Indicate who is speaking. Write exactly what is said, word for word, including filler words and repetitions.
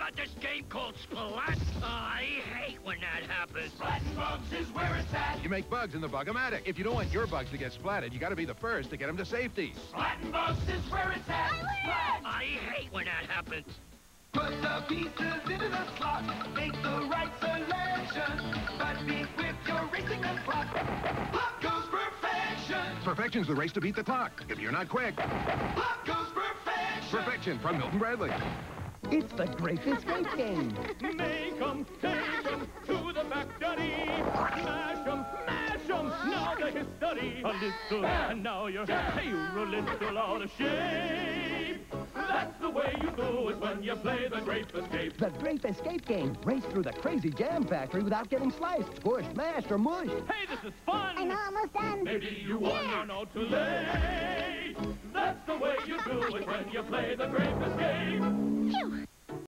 Speaker 1: about this game called Splat? Oh, I hate when that happens.
Speaker 2: Splatting bugs is where it's at.
Speaker 3: You make bugs in the Bug-O-Matic. If you don't want your bugs to get splatted, you got to be the first to get them to safety.
Speaker 2: Splatting bugs is where it's at. Splat!
Speaker 1: I hate when that happens.
Speaker 2: Put the pieces into the slot. Make the right selection. But be quick, you're racing the clock. Pop goes perfection.
Speaker 3: Perfection's the race to beat the clock. If you're not quick.
Speaker 2: Pop goes perfection.
Speaker 3: Perfection from Milton Bradley.
Speaker 4: It's the Great Escape Game.
Speaker 5: Make 'em, take 'em to the factory. Smash 'em, mash 'em, now the history. A little, and now you're, you're a little out of shape. That's the way you do it when you play the Great Escape.
Speaker 4: The Great Escape Game. Race through the crazy jam factory without getting sliced, pushed, mashed, or mushed.
Speaker 5: Hey, this is fun.
Speaker 6: I'm almost done.
Speaker 5: Maybe you wanna know too late. That's the way you do it when you play the Great Escape.
Speaker 6: Phew.